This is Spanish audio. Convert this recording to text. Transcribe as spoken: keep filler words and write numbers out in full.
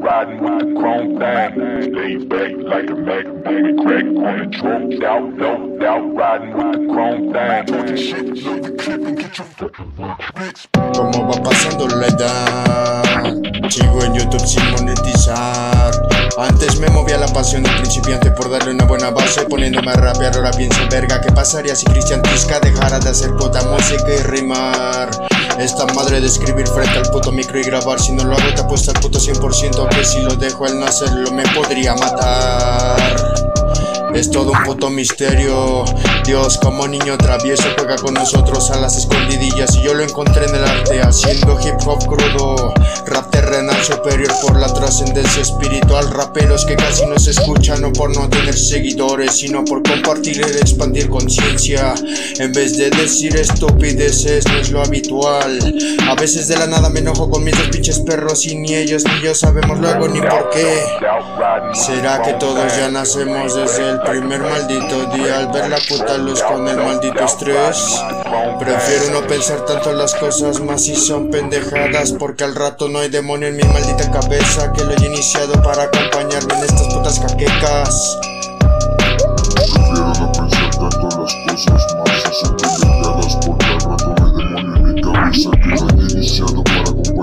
riding with the chrome thing. Stay back like a mag, mag, crack on the truck. Out, no doubt, riding with the chrome thing. Como va pasando la edad, sigo en YouTube sin monetizar. Antes me movía la pasión del principiante por darle una buena base, poniéndome a rapear. Ahora pienso, verga, ¿qué pasaría si Cristian Tisca dejara de hacer puta música y rimar? Esta madre de escribir frente al puto micro y grabar. Si no lo hago te apuesto al puto cien por ciento que si lo dejo al no hacerlo me podría matar. Es todo un puto misterio. Dios como niño travieso juega con nosotros a las escondidillas, y yo lo encontré en el arte haciendo hip hop crudo. Rap terrenal superior por la trascendencia espiritual. Raperos que casi no se escuchan, no por no tener seguidores, sino por compartir y expandir conciencia. En vez de decir estupideces, no es lo habitual. A veces de la nada me enojo con mis dos pinches perros, y ni ellos ni yo sabemos luego ni por qué. ¿Será que todos ya nacemos desde el primer maldito día al ver la puta luz con el maldito estrés? Prefiero no pensar tanto las cosas más si son pendejadas, porque al rato no hay demonio en mi maldita cabeza que lo he iniciado para acompañarme en estas putas caquecas. Prefiero no pensar tanto las cosas más si son pendejadas, porque al rato no hay demonio en mi cabeza que lo he iniciado para acompañarme.